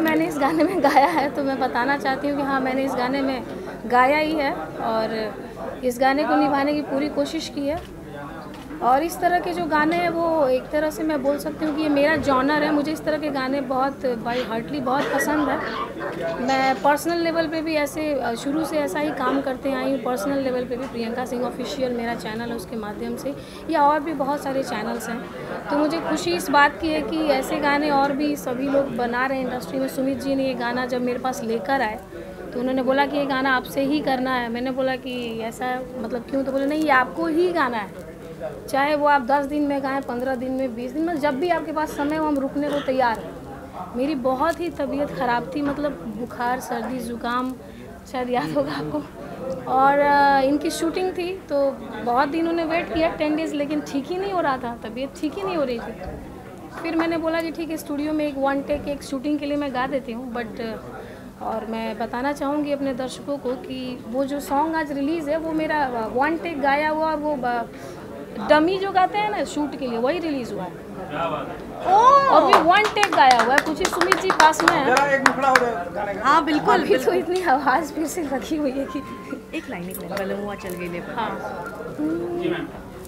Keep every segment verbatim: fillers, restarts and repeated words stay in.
मैंने इस गाने में गाया है तो मैं बताना चाहती हूँ कि हाँ मैंने इस गाने में गाया ही है और इस गाने को निभाने की पूरी कोशिश की है। और इस तरह के जो गाने हैं वो एक तरह से मैं बोल सकती हूँ कि ये मेरा जॉनर है। मुझे इस तरह के गाने बहुत बाई हार्टली बहुत पसंद है। मैं पर्सनल लेवल पे भी ऐसे शुरू से ऐसा ही काम करते आई हूँ। पर्सनल लेवल पे भी प्रियंका सिंह ऑफिशियल मेरा चैनल है, उसके माध्यम से या और भी बहुत सारे चैनल्स हैं। तो मुझे खुशी इस बात की है कि ऐसे गाने और भी सभी लोग बना रहे हैं इंडस्ट्री में। सुमित जी ने ये गाना जब मेरे पास लेकर आए तो उन्होंने बोला कि ये गाना आपसे ही करना है। मैंने बोला कि ऐसा मतलब क्यों, तो बोले नहीं ये आपको ही गाना है, चाहे वो आप दस दिन में गाएं, पंद्रह दिन में, बीस दिन में, जब भी आपके पास समय हो हम रुकने को तैयार हैं। मेरी बहुत ही तबीयत ख़राब थी, मतलब बुखार, सर्दी, ज़ुकाम, शायद याद होगा आपको। और इनकी शूटिंग थी तो बहुत दिन उन्होंने वेट किया, टेन डेज़, लेकिन ठीक ही नहीं हो रहा था, तबीयत ठीक ही नहीं हो रही थी। फिर मैंने बोला कि ठीक है स्टूडियो में एक वन टेक एक शूटिंग के लिए मैं गा देती हूँ। बट और मैं बताना चाहूँगी अपने दर्शकों को कि वो जो सॉन्ग आज रिलीज़ है वो मेरा वन टेक गाया हुआ और वो डमी जो गाते हैं ना शूट के लिए वही रिलीज़ हुआ है। और भी वन टेक गाया हुआ है। पूछिए सुमित जी पास में है। एक मुखड़ा हो जाए। हाँ बिल्कुल। अभी तो इतनी आवाज़ फिर से रखी हुई है कि एक लाइन एक लाइन पहले मुँह चल गई। हाँ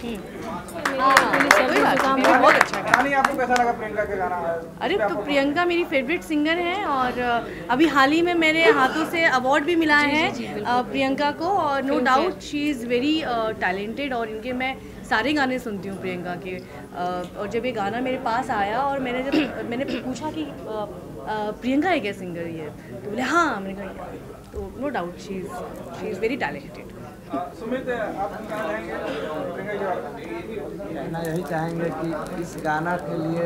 बहुत अच्छा गाना। आपको कैसा लगा प्रियंका के गाना? अरे तो प्रियंका मेरी फेवरेट सिंगर है और अभी हाल ही में मेरे हाथों से अवार्ड भी मिला है प्रियंका को। और no doubt she is very talented और इनके मैं सारे गाने सुनती हूँ प्रियंका के। और जब ये गाना मेरे पास आया और मैंने जब मैंने पूछा कि प्रियंका है क्या सिंगर ये, तो बोले हाँ। मैंने कहा तो no doubt she is she is very talented. Sumit आप कहना चाहेंगे? कहना यही चाहेंगे कि इस गाना के लिए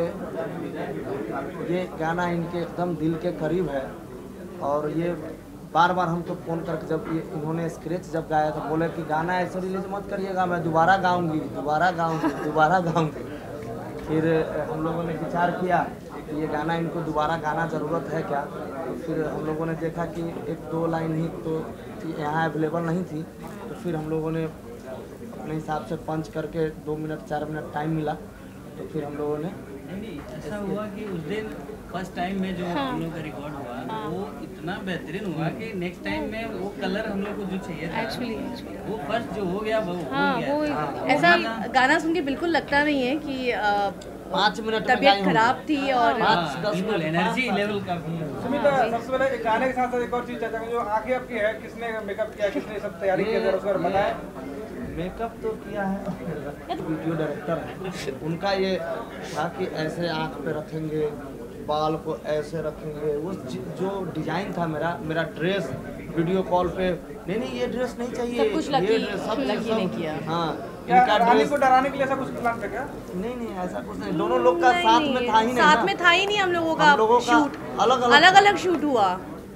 ये गाना इनके एकदम दिल के करीब है। और ये बार बार हमको फ़ोन करके जब ये इन्होंने स्क्रेच जब गाया तो बोले कि गाना ऐसे रिलीज मत करिएगा, मैं दोबारा गाऊंगी दोबारा गाऊंगी दोबारा गाऊंगी। फिर हम लोगों ने विचार किया कि ये गाना इनको दोबारा गाना ज़रूरत है क्या। तो फिर हम लोगों ने देखा कि एक दो लाइन ही तो यहाँ अवेलेबल नहीं थी, तो फिर हम लोगों ने अपने हिसाब से पंच करके दो मिनट चार मिनट टाइम मिला तो फिर हम लोगों ने नहीं ऐसा हुआ कि उस दिन फर्स्ट टाइम में जो हाँ। हम लोग का रिकॉर्ड हुआ हाँ। वो इतना बेहतरीन हुआ कि नेक्स्ट टाइम में वो कलर हम लोग को जो चाहिए था एक्चुअली वो फर्स्ट जो हो गया वो हाँ हो गया। वो हाँ। ऐसा गाना सुन के बिल्कुल लगता नहीं है कि पाँच मिनट तबीयत खराब थी और बिल्कुल एनर्जी लेवल का। सुमित सबसे पहले एक गाने के साथ साथ एक और चीज चाहता हूँ, जो आंखें आपकी है, किसने मेकअप किया, किसने सब तैयारी की, जरा उसके बारे में बताएं। मेकअप तो किया है वीडियो डायरेक्टर है, उनका ये था कि ऐसे आँख पे रखेंगे, बाल को ऐसे रखेंगे। वो जो डिजाइन था मेरा मेरा ड्रेस वीडियो कॉल पे नहीं नहीं ये ड्रेस नहीं चाहिए, सब कुछ लकी, ये ड्रेस सब लकी ने किया। हाँ क्या इनका रानी ड्रेस को डराने के लिए ऐसा कुछ प्लान था क्या? नहीं नहीं ऐसा कुछ नहीं, दोनों लोग का साथ में था ही नहीं साथ ना। में था ही नहीं हम लोगों का हम लोगों का शूट अलग अलग अलग शूट हुआ।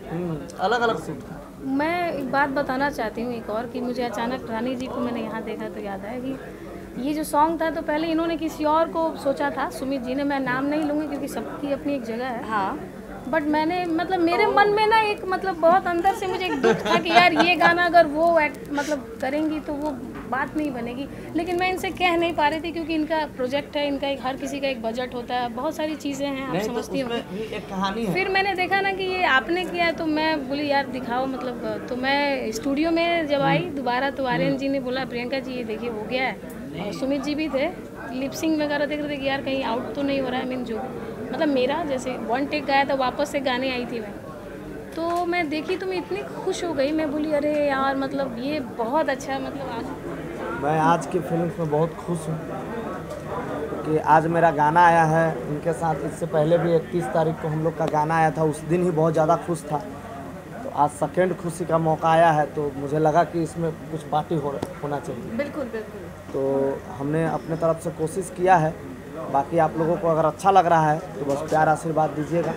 अलग अलग शूट था। मैं एक बात बताना चाहती हूँ एक और कि मुझे अचानक रानी जी को मैंने यहाँ देखा तो याद आया कि ये जो सॉन्ग था तो पहले इन्होंने किसी और को सोचा था, सुमित जी ने। मैं नाम नहीं लूँगी क्योंकि सबकी अपनी एक जगह है। हाँ बट मैंने मतलब मेरे मन में ना एक मतलब बहुत अंदर से मुझे एक दुख था कि यार ये गाना अगर वो एक्ट मतलब करेंगी तो वो बात नहीं बनेगी। लेकिन मैं इनसे कह नहीं पा रही थी क्योंकि इनका प्रोजेक्ट है, इनका एक हर किसी का एक बजट होता है, बहुत सारी चीज़ें हैं, आप समझती हो। एक कहानी है। फिर मैंने देखा ना कि ये आपने किया है तो मैं बोली यार दिखाओ मतलब। तो मैं स्टूडियो में जब आई दोबारा तो आर्यन जी ने बोला प्रियंका जी ये देखिए हो गया है। और सुमित जी भी थे, लिपसिंग वगैरह देख रहे थे कि यार कहीं आउट तो नहीं हो रहा है। मीन जो मतलब मेरा जैसे वन टेक गाया था वापस से गाने आई थी मैं, तो मैं देखी तो मैं इतनी खुश हो गई। मैं बोली अरे यार मतलब ये बहुत अच्छा मतलब आज मैं आज की फिल्म में बहुत खुश हूँ क्योंकि आज मेरा गाना आया है इनके साथ। इससे पहले भी इकतीस तारीख को हम लोग का गाना आया था, उस दिन ही बहुत ज़्यादा खुश था। तो आज सेकेंड खुशी का मौका आया है तो मुझे लगा कि इसमें कुछ पार्टी हो होना चाहिए। बिल्कुल बिल्कुल। तो हमने अपने तरफ से कोशिश किया है। बाकी आप लोगों को अगर अच्छा लग रहा है तो बस प्यार आशीर्वाद दीजिएगा।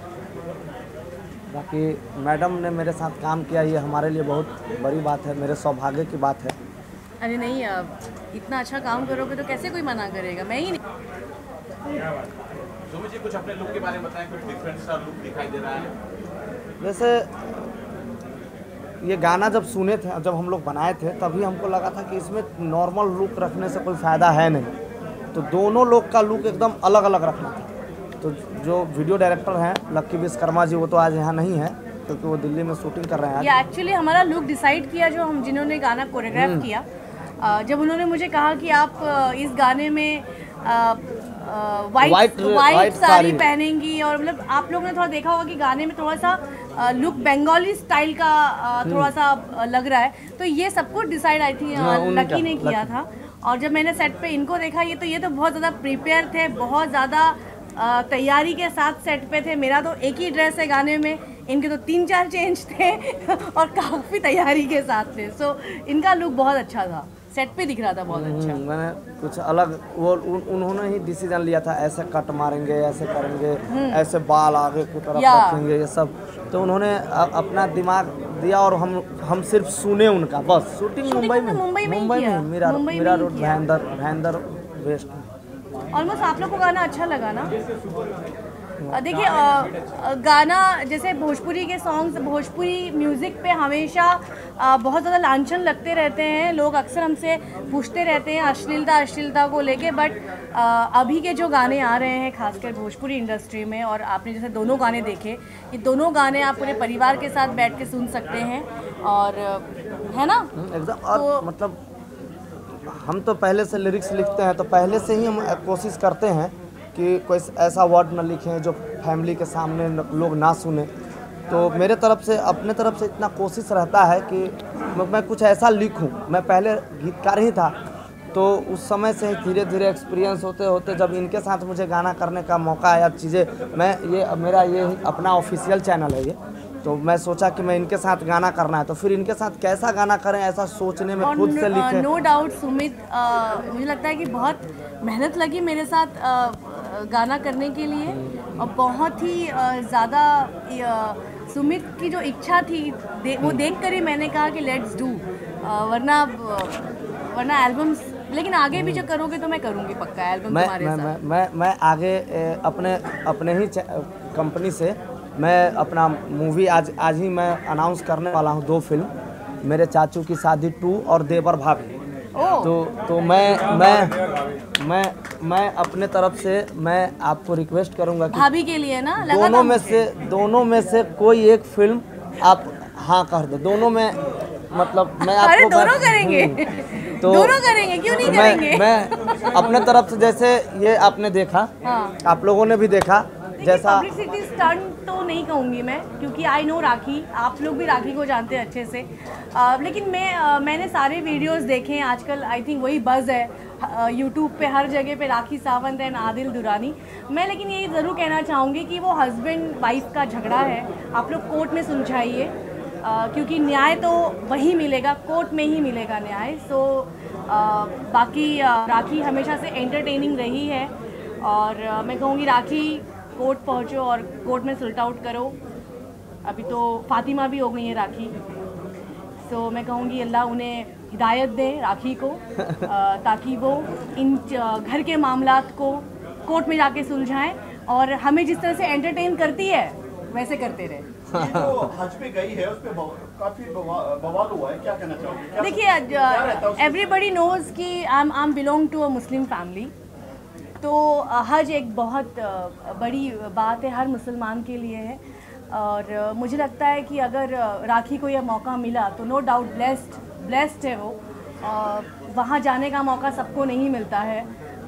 बाकी मैडम ने मेरे साथ काम किया ये हमारे लिए बहुत बड़ी बात है, मेरे सौभाग्य की बात है। अरे नहीं अब इतना अच्छा काम करोगे तो कैसे कोई मना करेगा। मैं ही नहीं। सुमित जी कुछ अपने लुक के बारे में बताएं, कुछ डिफरेंट सा लुक दिखाई दे रहा है। वैसे ये गाना जब सुने थे, जब हम लोग बनाए थे तभी हमको लगा था कि इसमें नॉर्मल लुक रखने से कोई फ़ायदा है नहीं, तो दोनों लोग का लुक एकदम अलग अलग रखना था। तो जो वीडियो डायरेक्टर हैं लक्की विश्वकर्मा जी, वो तो आज यहाँ नहीं है क्योंकि वो दिल्ली में शूटिंग कर रहे हैं। ये एक्चुअली हमारा लुक डिसाइड किया जो हम जिन्होंने गाना कोरियोग्राफ किया, आ, जब उन्होंने मुझे कहा कि आप इस गाने में वाइट वाइट साड़ी पहनेंगी, और मतलब आप लोगों ने थोड़ा देखा होगा कि गाने में थोड़ा सा लुक बंगाली स्टाइल का आ, थोड़ा सा लग रहा है, तो ये सब कुछ डिसाइड आई थी लकी ने किया था। और जब मैंने सेट पे इनको देखा, ये तो ये तो बहुत ज़्यादा प्रिपेयर थे, बहुत ज़्यादा तैयारी के साथ सेट पे थे। मेरा तो एक ही ड्रेस है गाने में, इनके तो तीन चार चेंज थे और काफ़ी तैयारी के साथ थे। सो इनका लुक बहुत अच्छा था, सेट पे दिख रहा था बहुत अच्छा। मैंने कुछ अलग वो उन, उन्होंने ही डिसीजन लिया था, ऐसे कट मारेंगे, ऐसे करेंगे, ऐसे बाल आगे की तरफ रखेंगे, ये सब तो उन्होंने अपना दिमाग दिया और हम हम सिर्फ सुने उनका बस। शूटिंग मुंबई में मुंबई में मुंबई में Mira Mira road Bhayandar Bhayandar west. Almost आप लोग को गाना अच्छा लगा ना? देखिए गाना जैसे भोजपुरी के सॉन्ग्स, भोजपुरी म्यूज़िक पे हमेशा आ, बहुत ज़्यादा लांछन लगते रहते हैं। लोग अक्सर हमसे पूछते रहते हैं अश्लीलता अश्लीलता को लेके, बट अभी के जो गाने आ रहे हैं खासकर भोजपुरी इंडस्ट्री में, और आपने जैसे दोनों गाने देखे, ये दोनों गाने आप पूरे परिवार के साथ बैठ के सुन सकते हैं, और है ना एकदम। और तो, मतलब हम तो पहले से लिरिक्स लिखते हैं, तो पहले से ही हम कोशिश करते हैं कि कोई ऐसा वर्ड ना लिखें जो फैमिली के सामने लोग ना सुने। तो मेरे तरफ से अपने तरफ से इतना कोशिश रहता है कि मैं कुछ ऐसा लिखूं। मैं पहले गीतकार ही था, तो उस समय से ही धीरे धीरे एक्सपीरियंस होते होते जब इनके साथ मुझे गाना करने का मौका आया, चीज़ें मैं ये मेरा ये अपना ऑफिशियल चैनल है ये, तो मैं सोचा कि मैं इनके साथ गाना करना है, तो फिर इनके साथ कैसा गाना करें ऐसा सोचने में खुद से लिखे। नो डाउट सुमित, मुझे लगता है कि बहुत मेहनत लगी मेरे साथ आ, गाना करने के लिए, और बहुत ही ज़्यादा सुमित की जो इच्छा थी दे, वो देख कर ही मैंने कहा कि लेट्स डू, वरना वरना एल्बम्स, लेकिन आगे भी जो करोगे तो मैं करूँगी पक्का एल्बम तुम्हारे मैं, साथ। मैं, मैं मैं आगे अपने अपने ही कंपनी से मैं अपना मूवी आज आज ही मैं अनाउंस करने वाला हूँ, दो फिल्म, मेरे चाचू की शादी टू और देवर भाभी। तो तो मैं मैं मैं मैं अपने तरफ से मैं आपको रिक्वेस्ट करूंगा कि भाभी के लिए ना दोनों में से दोनों में से कोई एक फिल्म आप हाँ कर दो। दोनों में मतलब मैं आपको अरे दोनों करेंगे तो दोनों करेंगे, क्यों नहीं मैं, करेंगे? मैं अपने तरफ से, जैसे ये आपने देखा, हाँ। आप लोगों ने भी देखा, जैसा पब्लिसिटी स्टंट तो नहीं कहूँगी मैं, क्योंकि आई नो राखी, आप लोग भी राखी को जानते हैं अच्छे से, आ, लेकिन मैं आ, मैंने सारे वीडियोस देखे हैं। आजकल आई थिंक वही बज़ है यूट्यूब पे, हर जगह पे राखी सावंत एंड आदिल दुरानी। मैं लेकिन ये ज़रूर कहना चाहूँगी कि वो हस्बैंड वाइफ का झगड़ा है, आप लोग कोर्ट में सुलझाइए, क्योंकि न्याय तो वहीं मिलेगा, कोर्ट में ही मिलेगा न्याय। सो आ, बाकी आ, राखी हमेशा से एंटरटेनिंग रही है, और आ, मैं कहूँगी राखी कोर्ट पहुँचो और कोर्ट में सुल्ट आउट करो। अभी तो फातिमा भी हो गई है राखी, तो मैं कहूँगी अल्लाह उन्हें हिदायत दे राखी को, ताकि वो इन घर के मामलात को कोर्ट में जाके सुलझाएं, और हमें जिस तरह से एंटरटेन करती है वैसे करते रहे। तो हज पे गई है, उस पे काफी बवाल हुआ है, क्या कहना चाहोगे? देखिए, एवरीबडी नोज कि I am I am belong to a Muslim family, तो हज एक बहुत बड़ी बात है, हर मुसलमान के लिए है, और मुझे लगता है कि अगर राखी को यह मौका मिला तो नो डाउट ब्लेस्ड ब्लेस्ड है वो। वहाँ जाने का मौका सबको नहीं मिलता है,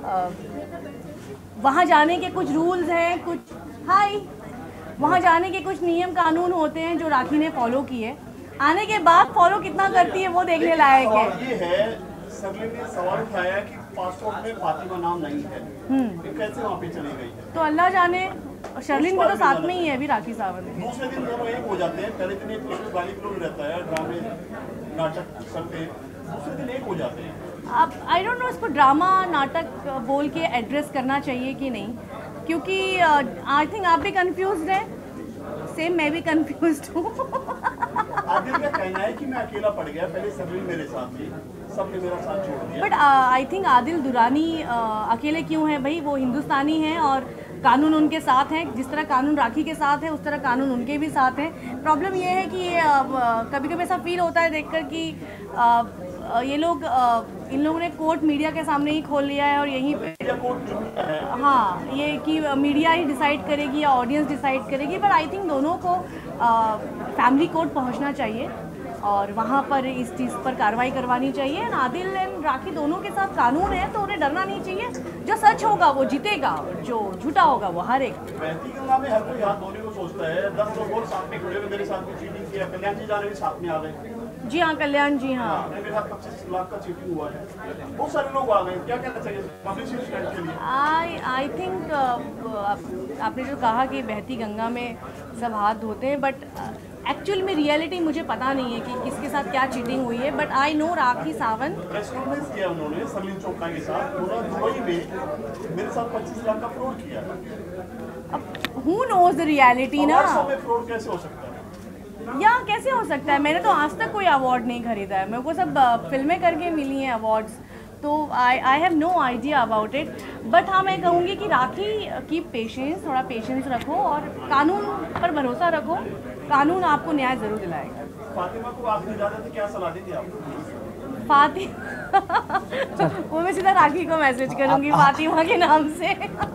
वहाँ जाने के कुछ रूल्स हैं, कुछ हाई वहाँ जाने के कुछ नियम कानून होते हैं जो राखी ने फॉलो किए। आने के बाद फॉलो कितना करती है वो देखने लायक है। ये है सरली ने सवाल उठाया कि पासपोर्ट में फातिमा नाम नहीं है, ये कैसे वहाँ पे चली गई है? तो अल्लाह जाने, और शर्लिन भी तो साथ में ही है अभी राखी सावंत। दूसरे दिन दोनों एक हो जाते हैं, पहले दिन एक दूसरे गाली गलौज रहता है, ड्रामे नाटक करते हैं, दूसरे दिन एक हो जाते हैं। अब आई डोंट नो इसको ड्रामा नाटक बोल के एड्रेस करना चाहिए कि नहीं, क्योंकि आई थिंक आप भी कंफ्यूज्ड हैं, सेम मैं भी कंफ्यूज्ड हूँ। आदिल का कहना है कि मैं अकेला पड़ गया, पहले सरली मेरे साथ थी, सबने मेरा साथ छोड़ दिया। But I think Adil Durrani uh, अकेले क्यों है भाई, वो हिंदुस्तानी हैं और कानून उनके साथ हैं। जिस तरह कानून राखी के साथ है उस तरह कानून उनके भी साथ हैं। प्रॉब्लम ये है कि ये uh, कभी कभी ऐसा फील होता है देखकर कि uh, ये लोग uh, इन लोगों ने कोर्ट मीडिया के सामने ही खोल लिया है और यहीं पे हाँ ये कि मीडिया ही डिसाइड करेगी या ऑडियंस डिसाइड करेगी, पर आई थिंक दोनों को फैमिली कोर्ट पहुंचना चाहिए और वहाँ पर इस चीज़ पर कार्रवाई करवानी चाहिए। एंड आदिल एंड राखी दोनों के साथ कानून है तो उन्हें डरना नहीं चाहिए। जो सच होगा वो जीतेगा, जो झूठा होगा वो हारेगा। बहती गंगा में हर कोई हाथ धोने को सोचता है, दस लोग और साथ में खड़े हुए मेरे साथ भी चीटिंग किया, कल्याण जी जाने भी साथ में आ गए। जी हाँ कल्याण जी हाँ, मेरे साथ पच्चीस लाख का चीटिंग हुआ है, बहुत सारे लोग आ गए, क्या कहना चाहिए पब्लिसिटी स्टंट के लिए? आई आई थिंक आपने जो कहा कि बहती गंगा में सब हाथ धोते हैं, बट एक्चुअल में रियलिटी मुझे पता नहीं है कि किसके साथ क्या चीटिंग हुई है, but I know Rakhi Sawant press conference किया उन्होंने सलीम चोपड़ा के साथ, उन्होंने दुबई में मेरे साथ पच्चीस लाख का फ्रॉड किया। अब हु नोज द रियलिटी ना, में फ्रॉड कैसे हो सकता है? या कैसे हो सकता है? मैंने तो आज तक कोई अवार्ड नहीं खरीदा है, मेरे को सब फिल्में करके मिली हैं अवार्ड्स, तो I I have no idea about it. But हाँ मैं कहूँगी कि राखी की पेशेंस, थोड़ा पेशेंस रखो और कानून पर भरोसा रखो, कानून आपको न्याय ज़रूर दिलाएगा। फातिमा को आपने इजाजत है, क्या सलाह देंगे आप? फातिमा वो मैं सीधा राखी को मैसेज करूँगी फातिमा के नाम से।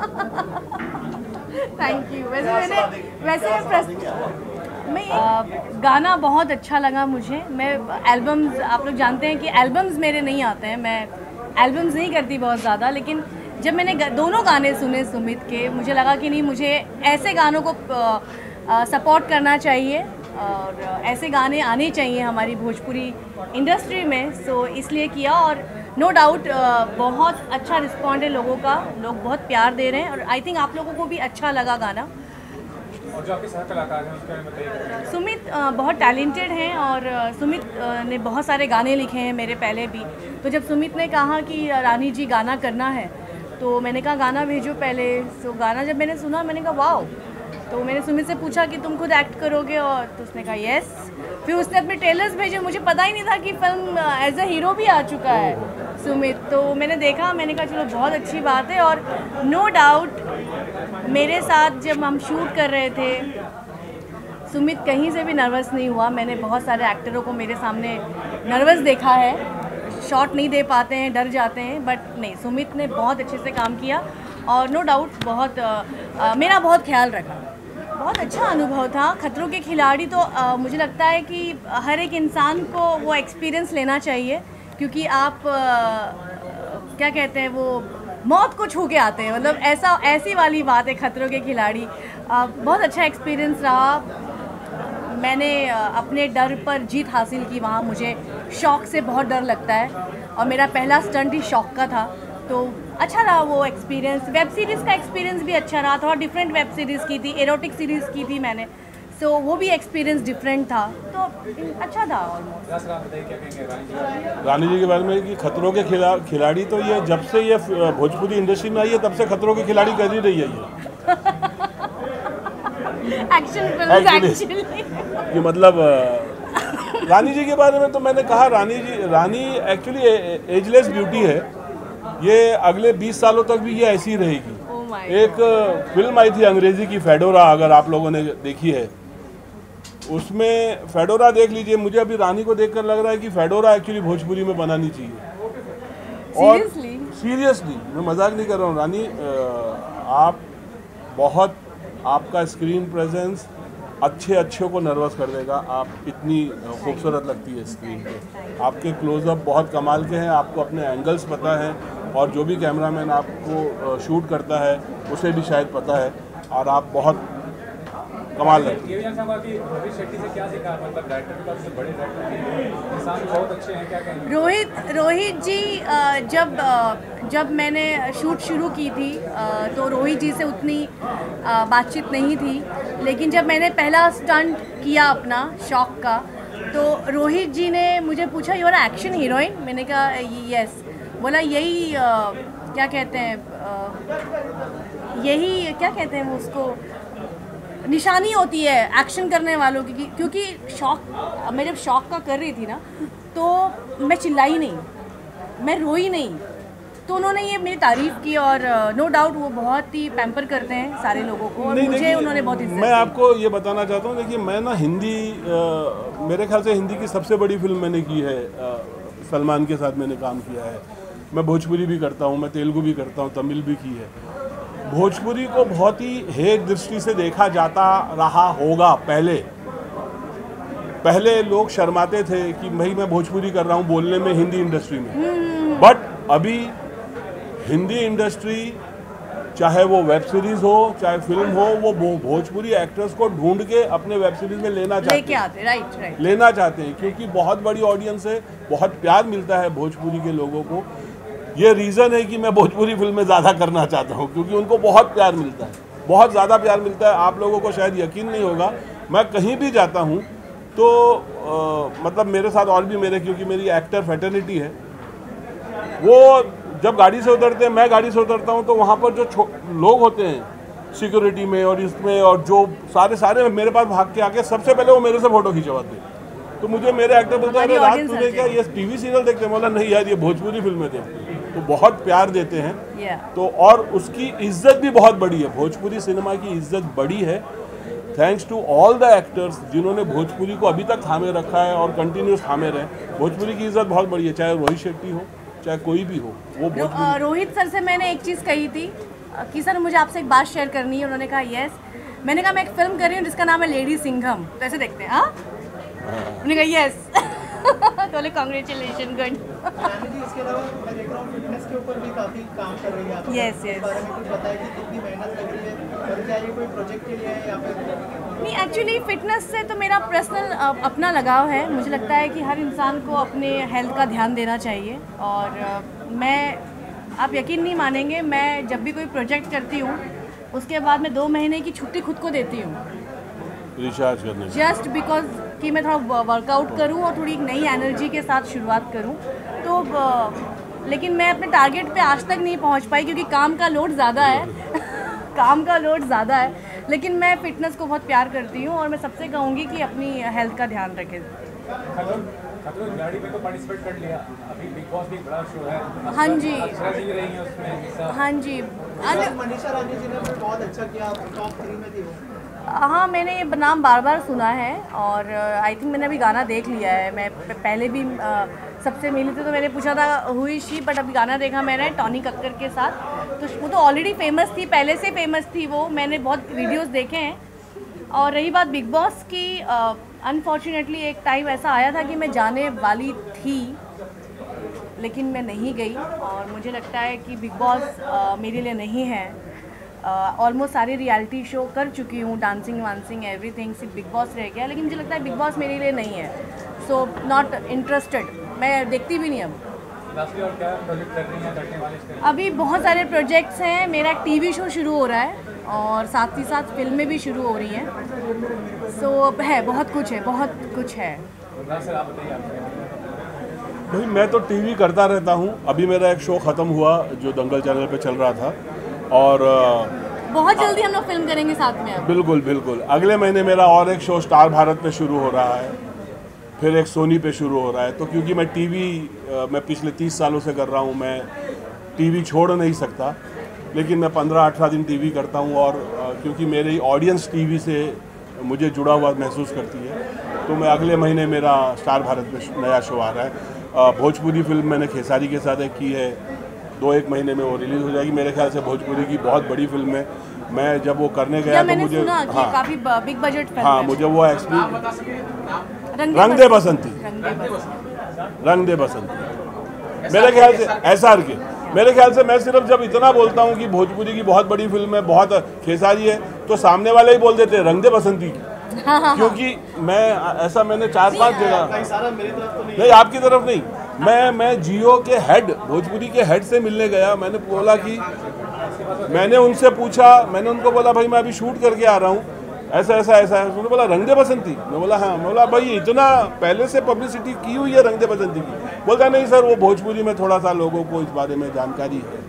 Thank you. वैसे मैंने वैसे मैं आ, गाना बहुत अच्छा लगा मुझे। मैं एल्बम्स, आप लोग जानते हैं कि एल्बम्स मेरे नहीं आते हैं, मैं एल्बम्स नहीं करती बहुत ज़्यादा, लेकिन जब मैंने ग, दोनों गाने सुने सुमित के, मुझे लगा कि नहीं, मुझे ऐसे गानों को सपोर्ट करना चाहिए और ऐसे गाने आने चाहिए हमारी भोजपुरी इंडस्ट्री में, सो इसलिए किया। और नो डाउट बहुत अच्छा रिस्पॉन्ड है लोगों का, लोग बहुत प्यार दे रहे हैं और आई थिंक आप लोगों को भी अच्छा लगा गाना। और जो आपके सह कलाकार हैं उसके बारे में बताइए। सुमित बहुत टैलेंटेड हैं और सुमित ने बहुत सारे गाने लिखे हैं मेरे पहले भी, तो जब सुमित ने कहा कि रानी जी गाना करना है तो मैंने कहा गाना भेजो पहले। सो गाना जब मैंने सुना मैंने कहा वाओ, तो मैंने सुमित से पूछा कि तुम खुद एक्ट करोगे, और तो उसने कहा यस। फिर उसने अपने ट्रेलर्स भेजे, मुझे पता ही नहीं था कि फिल्म एज अ हीरो भी आ चुका है सुमित, तो मैंने देखा, मैंने कहा चलो बहुत अच्छी बात है। और नो डाउट मेरे साथ जब हम शूट कर रहे थे सुमित कहीं से भी नर्वस नहीं हुआ। मैंने बहुत सारे एक्टरों को मेरे सामने नर्वस देखा है, शॉट नहीं दे पाते हैं, डर जाते हैं, बट नहीं, सुमित ने बहुत अच्छे से काम किया और नो डाउट बहुत आ, आ, मेरा बहुत ख्याल रखा। बहुत अच्छा अनुभव था। खतरों के खिलाड़ी तो आ, मुझे लगता है कि हर एक इंसान को वो एक्सपीरियंस लेना चाहिए, क्योंकि आप आ, क्या कहते हैं वो मौत को छू के आते हैं, मतलब ऐसा ऐसी वाली बात है खतरों के खिलाड़ी। आ, बहुत अच्छा एक्सपीरियंस रहा। मैंने आ, अपने डर पर जीत हासिल की वहाँ। मुझे शौक से बहुत डर लगता है और मेरा पहला स्टंट ही शौक का था, तो अच्छा रहा वो एक्सपीरियंस। वेब सीरीज़ का एक्सपीरियंस भी अच्छा रहा, थोड़ा डिफरेंट वेब सीरीज़ की थी, एरोटिक सीरीज़ की थी मैंने, सो so, वो भी एक्सपीरियंस डिफरेंट था, तो अच्छा था ऑलमोस्ट। रानी जी के बारे में कि खतरों के खिला खिलाड़ी तो ये जब से ये भोजपुरी इंडस्ट्री में आई है तब से खतरों के खिलाड़ी कर ही रही है ये एक्शन फिल्म एक्चुअली ये मतलब रानी जी के बारे में तो मैंने कहा, Rani ji Rani actually ageless beauty है। ये अगले बीस सालों तक भी ये ऐसी ही रहेगी। oh एक फिल्म आई थी अंग्रेजी की फेडोरा, अगर आप लोगों ने देखी है, उसमें फेडोरा देख लीजिए। मुझे अभी रानी को देखकर लग रहा है कि फेडोरा एक्चुअली भोजपुरी में बनानी चाहिए। और सीरियसली मैं मजाक नहीं कर रहा हूँ। रानी आप बहुत, आपका स्क्रीन प्रेजेंस अच्छे अच्छे को नर्वस कर देगा। आप इतनी खूबसूरत लगती है स्क्रीन पे, आपके क्लोजअप बहुत कमाल के हैं, आपको अपने एंगल्स पता है और जो भी कैमरामैन आपको शूट करता है उसे भी शायद पता है, और आप बहुत कमाल लगती है। रोहित रोहित जी जब जब मैंने शूट शुरू की थी तो रोहित जी से उतनी बातचीत नहीं थी, लेकिन जब मैंने पहला स्टंट किया अपना शौक का, तो रोहित जी ने मुझे पूछा यू आर एक्शन हीरोइन। मैंने कहा यस। बोला यही क्या कहते हैं, यही क्या कहते हैं वो, उसको निशानी होती है एक्शन करने वालों की, क्योंकि शौक, मैं जब शौक का कर रही थी ना तो मैं चिल्लाई नहीं, मैं रोई नहीं, तो उन्होंने ये मेरी तारीफ की और नो डाउट वो बहुत ही पैम्पर करते हैं सारे लोगों को, और मुझे उन्होंने बहुत इज्जत। मैं आपको ये बताना चाहता हूँ, देखिए मैं ना हिंदी आ, मेरे ख्याल से हिंदी की सबसे बड़ी फिल्म मैंने की है, सलमान के साथ मैंने काम किया है, मैं भोजपुरी भी करता हूँ, मैं तेलुगु भी करता हूँ, तमिल भी की है। भोजपुरी को बहुत ही हेय दृष्टि से देखा जाता रहा होगा। पहले पहले लोग शर्माते थे कि भाई मैं भोजपुरी कर रहा हूँ बोलने में हिंदी इंडस्ट्री में, बट अभी हिंदी इंडस्ट्री चाहे वो वेब सीरीज हो चाहे फिल्म हो, वो भोजपुरी एक्टर्स को ढूंढ के अपने वेब सीरीज में लेना चाहते हैं, राइट राइट लेना चाहते हैं क्योंकि बहुत बड़ी ऑडियंस है, बहुत प्यार मिलता है भोजपुरी के लोगों को। ये रीज़न है कि मैं भोजपुरी फिल्में ज़्यादा करना चाहता हूँ क्योंकि उनको बहुत प्यार मिलता है, बहुत ज़्यादा प्यार मिलता है। आप लोगों को शायद यकीन नहीं होगा, मैं कहीं भी जाता हूँ तो आ, मतलब मेरे साथ और भी मेरे, क्योंकि मेरी एक्टर फैटर्निटी है, वो जब गाड़ी से उतरते हैं, मैं गाड़ी से उतरता हूँ तो वहाँ पर जो लोग होते हैं सिक्योरिटी में और इसमें, और जो सारे सारे मेरे पास भाग के आके सबसे पहले वो मेरे से फ़ोटो खिंचवाते हैं। तो मुझे मेरे एक्टर बोलते हैं, अरे रात तूने क्या ये टीवी सीरियल देखते हैं? बोला नहीं यार, ये भोजपुरी फिल्में देखते हैं। तो बहुत प्यार देते हैं yeah. तो और उसकी इज्जत भी बहुत बड़ी है, भोजपुरी सिनेमा की इज्जत बड़ी है, thanks to all the actors जिन्होंने भोजपुरी को अभी तक थामे रखा है और कंटिन्यूस थामे रहे। भोजपुरी की इज्जत बहुत बड़ी है, चाहे रोहित शेट्टी हो चाहे कोई भी हो। वो रो, रोहित सर से मैंने एक चीज़ कही थी कि सर मुझे आपसे एक बात शेयर करनी है, उन्होंने कहा यस। मैंने कहा मैं एक फिल्म कर रही हूँ जिसका नाम है लेडी सिंघम, तो ऐसे देखते हैं। हाँ, उन्होंने कहा यस। तो बोले कांग्रेचुलेशन, गुड। इसके अलावा मैं देख रहा हूँ फिटनेस के ऊपर भी काफी काम कर रही है आप। Yes yes. बारे में कुछ बताया कि कितनी मेहनत लग रही है और क्या ये कोई प्रोजेक्ट के लिए है या फिर? नहीं, एक्चुअली फ़िटनेस से तो मेरा पर्सनल अपना लगाव है। मुझे लगता है कि हर इंसान को अपने हेल्थ का ध्यान देना चाहिए, और मैं, आप यकीन नहीं मानेंगे, मैं जब भी कोई प्रोजेक्ट करती हूँ उसके बाद मैं दो महीने की छुट्टी खुद को देती हूँ, रिचार्ज करने, जस्ट बिकॉज कि मैं थोड़ा वर्कआउट करूँ और थोड़ी एक नई एनर्जी के साथ शुरुआत करूँ। तो लेकिन मैं अपने टारगेट पे आज तक नहीं पहुँच पाई क्योंकि काम का लोड ज़्यादा है। काम का लोड ज़्यादा है, लेकिन मैं फिटनेस को बहुत प्यार करती हूँ और मैं सबसे कहूँगी कि अपनी हेल्थ का ध्यान रखें। गाड़ी में तो पार्टिसिपेट कर लिया, अभी बिग बॉस भी बड़ा शो है। हाँ जी, रही हैं उसमें। हाँ जी। मनीषा रानी जी ने बहुत अच्छा किया, टॉप थ्री में थी वो। हाँ, मैंने ये नाम बार बार सुना है और आई थिंक मैंने अभी गाना देख लिया है। मैं पहले भी आ, सबसे मिली थी तो मैंने पूछा था हुई शी, बट अभी गाना देखा मैंने टॉनी कक्कर के साथ। तो वो तो ऑलरेडी फेमस थी, पहले से फेमस थी वो, मैंने बहुत वीडियोस देखे हैं। और रही बात बिग बॉस की, अनफॉर्चुनेटली एक टाइम ऐसा आया था कि मैं जाने वाली थी लेकिन मैं नहीं गई, और मुझे लगता है कि बिग बॉस मेरे लिए नहीं है। ऑलमोस्ट uh, सारी रियलिटी शो कर चुकी हूँ, डांसिंग वांसिंग एवरीथिंग, सिर्फ बिग बॉस रह गया, लेकिन मुझे लगता है बिग बॉस मेरे लिए नहीं है। सो नॉट इंटरेस्टेड, मैं देखती भी नहीं अब। और क्या प्रोजेक्ट कर रही हैं करने वाले? अभी बहुत सारे प्रोजेक्ट्स हैं, मेरा एक टीवी शो शुरू हो रहा है और साथ ही साथ फिल्में भी शुरू हो रही हैं। सो so, है बहुत कुछ है, बहुत कुछ है। सर आप बताइए। भाई मैं तो टीवी करता रहता हूँ, अभी मेरा एक शो ख़त्म हुआ जो दंगल चैनल पे चल रहा था, और बहुत जल्दी हम लोग फिल्म करेंगे साथ में अब। बिल्कुल बिल्कुल, अगले महीने मेरा और एक शो स्टार भारत पे शुरू हो रहा है, फिर एक सोनी पे शुरू हो रहा है। तो क्योंकि मैं टीवी मैं पिछले तीस सालों से कर रहा हूँ, मैं टीवी छोड़ नहीं सकता, लेकिन मैं पंद्रह अठारह दिन टीवी करता हूँ, और क्योंकि मेरी ऑडियंस टीवी से मुझे जुड़ा हुआ महसूस करती है, तो मैं अगले महीने मेरा स्टार भारत में नया शो आ रहा है। भोजपुरी फिल्म मैंने खेसारी के साथ एक की है, दो एक महीने में वो रिलीज़ हो जाएगी। मेरे ख्याल से भोजपुरी की बहुत बड़ी फिल्म है। मैं जब वो करने गया तो मुझे सुना कि हाँ काफी बिग बजट फिल्म हाँ है। मुझे वो एक्सपीरियंस, रंग दे बसंती, रंग दे बसंती मेरे ख्याल से एस आर के मेरे ख्याल से मैं सिर्फ जब इतना बोलता हूँ कि भोजपुरी की बहुत बड़ी फिल्म है, बहुत खेसारी है, तो सामने वाले ही बोल देते हैं रंग दे बसंती की। क्योंकि मैं ऐसा मैंने चार पांच जगह, नहीं आपकी तरफ नहीं, मैं मैं जियो के हेड, भोजपुरी के हेड से मिलने गया। मैंने बोला कि मैंने उनसे पूछा, मैंने उनको बोला भाई मैं अभी शूट करके आ रहा हूँ, ऐसा ऐसा ऐसा है। उन्होंने बोला रंग दे बसंती, मैं बोला हाँ। मैं बोला भाई इतना पहले से पब्लिसिटी की हुई है रंग दे बसंती की? बोलता नहीं सर, वो भोजपुरी में थोड़ा सा लोगों को इस बारे में जानकारी है।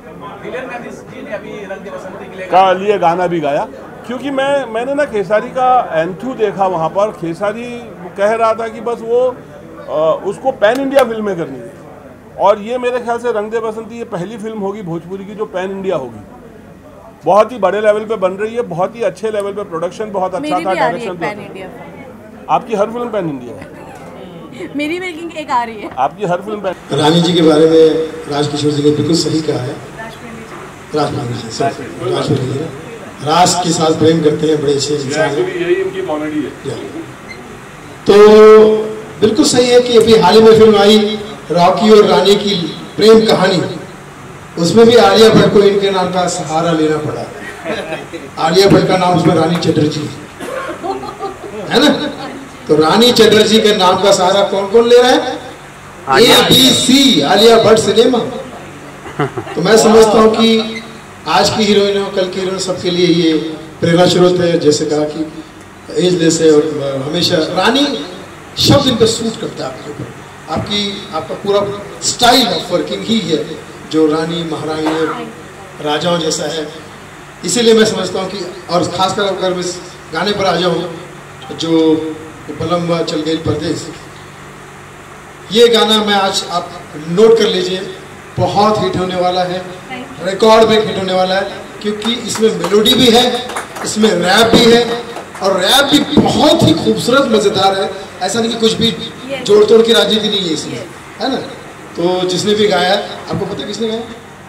का लिए गाना भी गाया, क्योंकि मैं मैंने ना खेसारी का एंथू देखा वहाँ पर। खेसारी कह रहा था कि बस वो आ, उसको पैन इंडिया फिल्में करनी है, और ये मेरे ख्याल से रंग दे बसंती ये पहली फिल्म होगी भोजपुरी की जो पैन इंडिया होगी। बहुत ही बड़े लेवल पे बन रही है, बहुत ही अच्छे लेवल पे, प्रोडक्शन बहुत अच्छा था, डायरेक्शन। पैन इंडिया आपकी हर फिल्म पैन इंडिया है, मेरी मेकिंग एक आ रही है। आपकी हर फिल्म में रानी जी के बारे में राजकिशोर जी ने बिल्कुल सही कहा है। राजपाल जी सर राजपाल जी राज के साथ प्रेम करते हैं, बड़े अच्छे इंसान हैं। यही इनकी कॉमेडी है। तो बिल्कुल सही है कि अभी हाल ही में फिल्म आई रॉकी और रानी की प्रेम कहानी, उसमें भी आलिया भट्ट को इनके नाम का सहारा लेना पड़ा। आलिया भट्ट का नाम उसमें रानी चटर्जी है ना, तो रानी चटर्जी के नाम का सहारा कौन कौन ले रहा है? A B C Alia Bhatt cinema. तो मैं समझता हूँ कि आज की हीरोइन कल की हीरोइन सबके लिए ये प्रेरणा स्रोत है। जैसे कहा कि एजलेस है और हमेशा रानी शब्द इन पर सूट करता है आपके ऊपर, आपकी आपका पूरा स्टाइल ऑफ वर्किंग ही है जो रानी महारानी राजाओं जैसा है। इसीलिए मैं समझता हूँ कि और खासकर अगर मैं गाने पर आ जाऊँ जो बलम चल गई परदेस, ये गाना मैं आज आप नोट कर लीजिए, बहुत हिट होने वाला है, रिकॉर्ड ब्रेक हिट होने वाला है, क्योंकि इसमें मेलोडी भी है, इसमें रैप भी है और रैप भी बहुत ही खूबसूरत मज़ेदार है। ऐसा नहीं कि कुछ भी जोड़ तोड़ की राजनीति नहीं है इसमें, है ना। तो जिसने भी गाया, आपको पता है किसने गाया?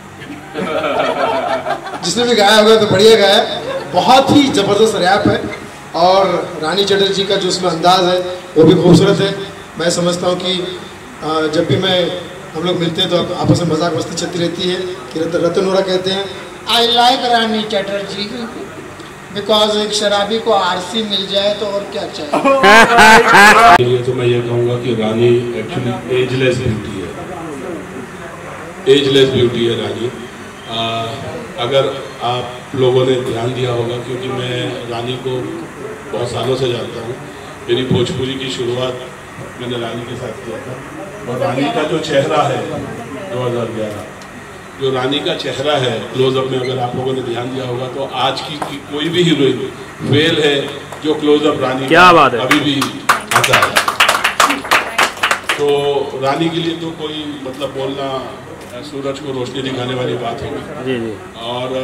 जिसने भी गाया होगा तो बढ़िया गाया, बहुत ही ज़बरदस्त रैप है और रानी चटर्जी का जो उसमें अंदाज़ है वो भी खूबसूरत है। मैं समझता हूँ कि जब भी मैं हम लोग मिलते हैं तो आपस में मजाक मस्ती चलती रहती है कि रतन वोरा कहते हैं I like Rani Chatterjee because एक शराबी को आरसी मिल जाए तो और क्या चाहिए। तो मैं ये कहूँगा कि रानी एक्चुअली एजलेस ब्यूटी है, एजलेस ब्यूटी है रानी। आ, अगर आप लोगों ने ध्यान दिया होगा, क्योंकि मैं रानी को बहुत सालों से जानता हूँ, मेरी भोजपुरी की शुरुआत मैंने रानी के साथ किया था और रानी का जो चेहरा है दो हज़ार ग्यारह, जो रानी का चेहरा है क्लोजअप में अगर आप लोगों ने ध्यान दिया होगा तो आज की, की कोई भी हीरोइन फेल है जो क्लोजअप रानी क्या बात है अभी भी आता है। तो रानी के लिए तो कोई मतलब बोलना सूरज को रोशनी दिखाने वाली बात होगी। और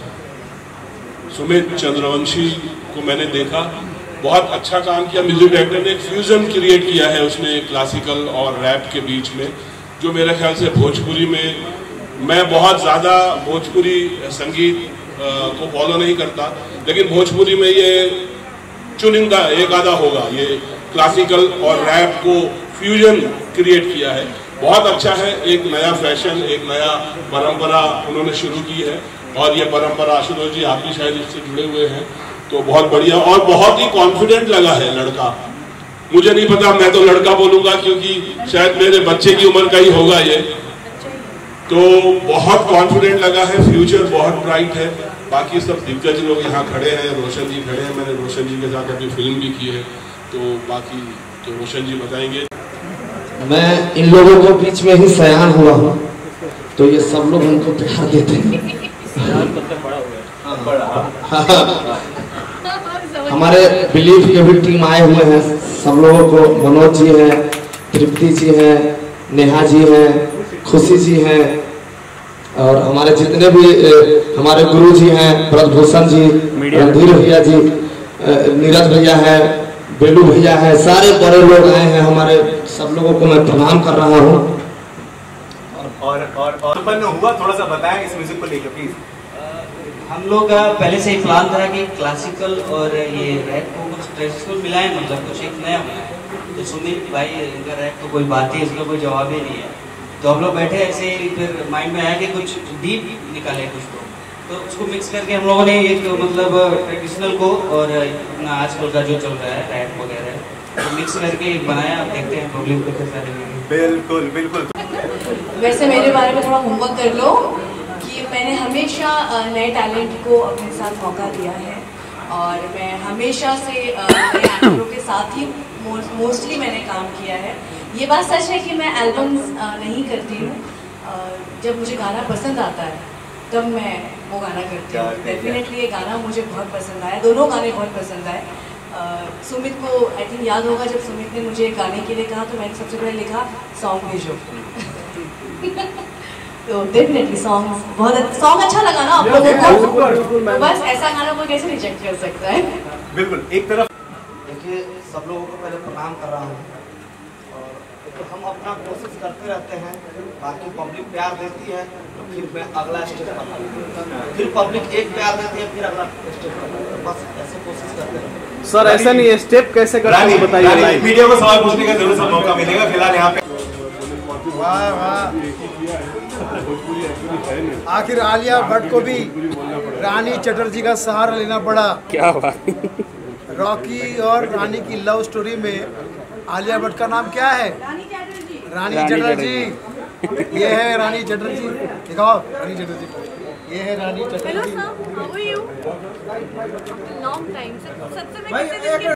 सुमित चंद्रवंशी को मैंने देखा, बहुत अच्छा काम किया। म्यूजिक डायरेक्टर ने एक फ्यूजन क्रिएट किया है उसने क्लासिकल और रैप के बीच में, जो मेरे ख्याल से भोजपुरी में, मैं बहुत ज़्यादा भोजपुरी संगीत को फॉलो नहीं करता, लेकिन भोजपुरी में ये चुनिंदा एक आधा होगा, ये क्लासिकल और रैप को फ्यूजन क्रिएट किया है। बहुत अच्छा है, एक नया फैशन, एक नया परंपरा उन्होंने शुरू की है और ये परंपरा आशुतोष जी आप भी शायद इससे जुड़े हुए हैं, तो बहुत बढ़िया और बहुत ही कॉन्फिडेंट लगा है लड़का। मुझे नहीं पता, मैं तो लड़का बोलूंगा क्योंकि शायद मेरे बच्चे की उम्र का ही होगा ये, तो बहुत कॉन्फिडेंट लगा है, फ्यूचर बहुत ब्राइट है। बाकी सब दिग्गज लोग यहाँ खड़े हैं, रोशन जी खड़े हैं, मैंने रोशन जी के साथ अभी फिल्म भी की है, तो बाकी तो रोशन जी बताएंगे। मैं इन लोगों के बीच में ही सयान हुआ हूँ, तो ये सब लोग उनको प्यार देते हैं। हमारे बिलीफ के भी टीम आए हुए हैं, सब लोगों को, मनोज जी हैं, तृप्ति जी हैं, नेहा जी हैं, खुशी जी हैं और हमारे जितने भी ए, हमारे गुरु जी हैं, ब्रजभूषण जी, रणधीर भैया जी, नीरज भैया हैं, बेलू भैया हैं, सारे बड़े लोग आए हैं हमारे, सब लोगों को मैं प्रणाम कर रहा हूँ। और और और हुआ थोड़ा सा बताएं इस म्यूजिक को लेकर प्लीज। हम लोग का पहले से ही प्लान था कि क्लासिकल और ये रैप को कुछ ट्रेडिशनल मिलाएं, मतलब कुछ एक नया बनाएं। तो सुमित भाई इनका रैप तो कोई बात ही, इसका कोई जवाब ही नहीं है। तो हम लोग बैठे ऐसे ही, फिर माइंड में आया कि कुछ डीप निकाले कुछ तो तो उसको मिक्स करके हम लोगों ने एक मतलब ट्रेडिशनल को और अपना आजकल का जो चल रहा है रैप वगैरह तो मिक्स करके एक बनाया। आप देखते हैं पब्लिक को कैसा लगेगा। बिल्कुल बिल्कुल। वैसे मेरे बारे में थोड़ा होमवर्क कर लो कि मैंने हमेशा नए टैलेंट को अपने साथ मौका दिया है और मैं हमेशा से नए एक्टरों के साथ ही मोस्टली मैंने काम किया है। ये बात सच है कि मैं एल्बम्स नहीं करती हूँ, जब मुझे गाना पसंद आता है तब मैं वो गाना करती हूँ। डेफिनेटली ये गाना मुझे बहुत पसंद आया, दोनों गाने बहुत पसंद आए। सुमित को आई थिंक याद होगा, जब सुमित ने मुझे गाने के लिए कहा तो मैंने सबसे पहले लिखा सॉन्ग भेजो। तो डेफिनेटली सॉन्ग बहुत सॉन्ग अच्छा लगा ना आप लोगों को, तो बस ऐसा गाना कोई कैसे रिजेक्ट कर सकता है। बिल्कुल। एक तरफ देखिए, सब लोगों को पहले प्रणाम कर रहा हूँ और तो हम अपना कोशिश करते रहते हैं, बाकी पब्लिक प्यार देती है तो फिर मैं अगला स्टेप करता हूँ, फिर पब्लिक एक प्यार देती है फिर अगला स्टेप करता हूँ, तो बस ऐसे कोशिश करते हैं। सर ऐसा नहीं है, स्टेप कैसे करते हैं बताइए। मीडिया को सवाल पूछने का जरूर सा मौका मिलेगा, फिलहाल यहाँ पे वाह वाह, आखिर आलिया भट्ट को भी रानी चटर्जी का सहारा लेना पड़ा। क्या बात। रॉकी और रानी की लव स्टोरी में आलिया भट्ट का नाम क्या है? रानी चटर्जी। ये है रानी चटर्जी, दिखाओ रानी चटर्जी, ये है Rani Chatterjee. Hello sir, how are you? Long time, सबसे मैं